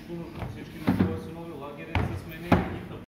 всичко нужно, всички на свои синови лагери са сменили